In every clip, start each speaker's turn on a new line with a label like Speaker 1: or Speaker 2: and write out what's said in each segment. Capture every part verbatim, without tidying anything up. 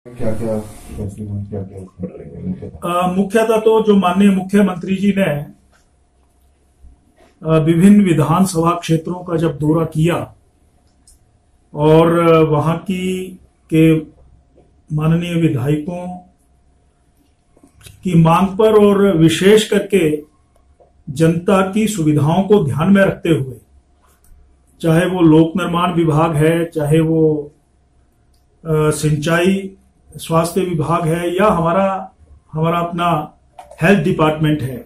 Speaker 1: क्या क्या क्या क्या
Speaker 2: मुख्यतः तो जो माननीय मुख्यमंत्री जी ने अ, विभिन्न विधानसभा क्षेत्रों का जब दौरा किया और वहां की के माननीय विधायकों की मांग पर और विशेष करके जनता की सुविधाओं को ध्यान में रखते हुए, चाहे वो लोक निर्माण विभाग है, चाहे वो अ, सिंचाई स्वास्थ्य विभाग है या हमारा हमारा अपना हेल्थ डिपार्टमेंट है,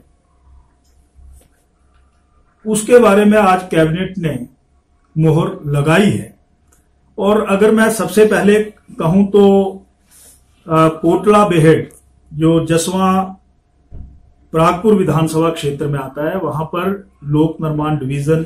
Speaker 2: उसके बारे में आज कैबिनेट ने मोहर लगाई है। और अगर मैं सबसे पहले कहूं तो आ, कोटला बेहेड जो जसवा प्रागपुर विधानसभा क्षेत्र में आता है, वहां पर लोक निर्माण डिवीजन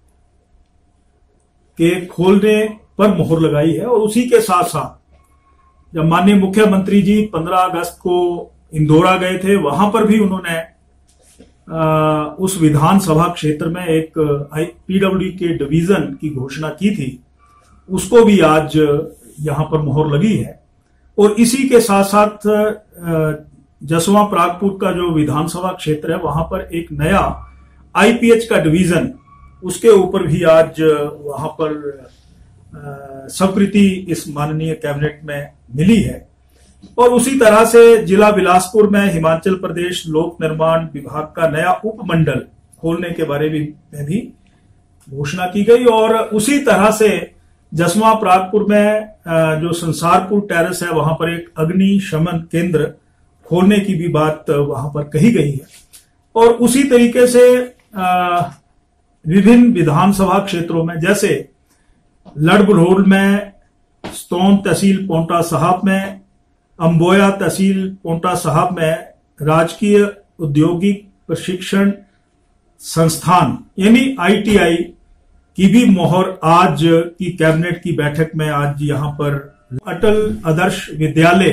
Speaker 2: के खोलने पर मोहर लगाई है। और उसी के साथ साथ जब माननीय मुख्यमंत्री जी पंद्रह अगस्त को इंदौरा गए थे, वहां पर भी उन्होंने आ, उस विधानसभा क्षेत्र में एक पीडब्ल्यूडी के डिवीजन की घोषणा की थी, उसको भी आज यहां पर मोहर लगी है। और इसी के साथ साथ जसवा प्रागपुर का जो विधानसभा क्षेत्र है, वहां पर एक नया आईपीएच का डिवीजन, उसके ऊपर भी आज वहां पर स्वीकृति इस माननीय कैबिनेट में मिली है। और उसी तरह से जिला बिलासपुर में हिमाचल प्रदेश लोक निर्माण विभाग का नया उपमंडल खोलने के बारे में भी घोषणा की गई। और उसी तरह से जसवा प्रागपुर में जो संसारपुर टेरेस है, वहां पर एक अग्नि शमन केंद्र खोलने की भी बात वहां पर कही गई है। और उसी तरीके से विभिन्न विधानसभा क्षेत्रों में, जैसे लड़बड़ोल में, स्तोन तहसील पोंटा साहब में, अंबोया तहसील पोंटा साहब में राजकीय औद्योगिक प्रशिक्षण संस्थान यानी आईटीआई की भी मोहर आज की कैबिनेट की बैठक में आज यहां पर अटल आदर्श विद्यालय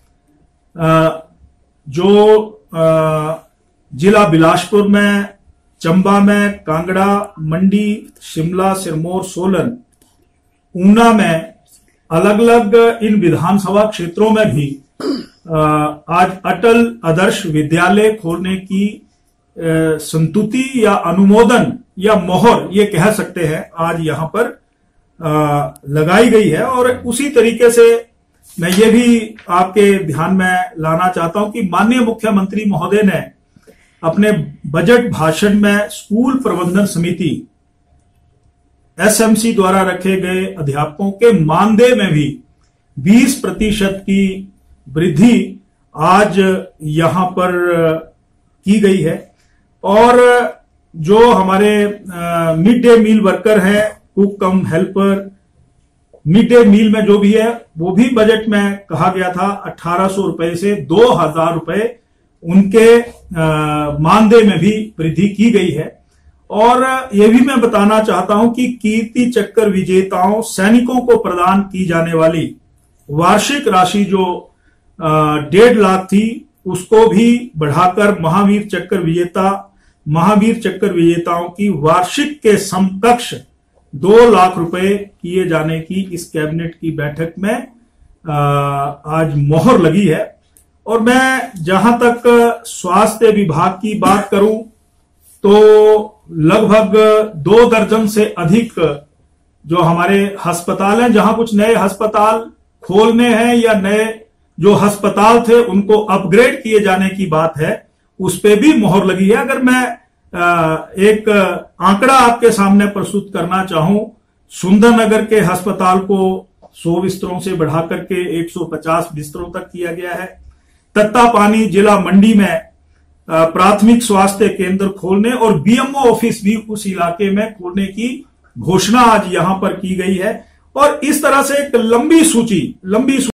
Speaker 2: जो जिला बिलासपुर में, चंबा में, कांगड़ा, मंडी, शिमला, सिरमौर, सोलन, ऊना में अलग अलग इन विधानसभा क्षेत्रों में भी आज अटल आदर्श विद्यालय खोलने की संतुति या अनुमोदन या मोहर ये कह सकते हैं आज यहां पर लगाई गई है। और उसी तरीके से मैं ये भी आपके ध्यान में लाना चाहता हूं कि माननीय मुख्यमंत्री महोदय ने अपने बजट भाषण में स्कूल प्रबंधन समिति एसएमसी द्वारा रखे गए अध्यापकों के मानदेय में भी बीस प्रतिशत की वृद्धि आज यहां पर की गई है। और जो हमारे मिड डे मील वर्कर हैं, cook cum helper, mid day meal में जो भी है, वो भी बजट में कहा गया था अठारह सौ रुपए से दो हजार रुपए उनके मानदेय में भी वृद्धि की गई है। और यह भी मैं बताना चाहता हूं कि कीर्ति चक्र विजेताओं सैनिकों को प्रदान की जाने वाली वार्षिक राशि जो डेढ़ लाख थी, उसको भी बढ़ाकर महावीर चक्र विजेता महावीर चक्र विजेताओं की वार्षिक के समकक्ष दो लाख रुपए किए जाने की इस कैबिनेट की बैठक में आज मोहर लगी है। और मैं जहां तक स्वास्थ्य विभाग की बात करूं तो लगभग दो दर्जन से अधिक जो हमारे अस्पताल हैं, जहां कुछ नए अस्पताल खोलने हैं या नए जो अस्पताल थे उनको अपग्रेड किए जाने की बात है, उस पे भी मोहर लगी है। अगर मैं एक आंकड़ा आपके सामने प्रस्तुत करना चाहूं, सुंदरनगर के अस्पताल को सौ बिस्तरों से बढ़ाकर के एक सौ पचास बिस्तरों तक किया गया है। तत्तापानी जिला मंडी में प्राथमिक स्वास्थ्य केंद्र खोलने और बीएमओ ऑफिस भी उस इलाके में खोलने की घोषणा आज यहां पर की गई है। और इस तरह से एक लंबी सूची लंबी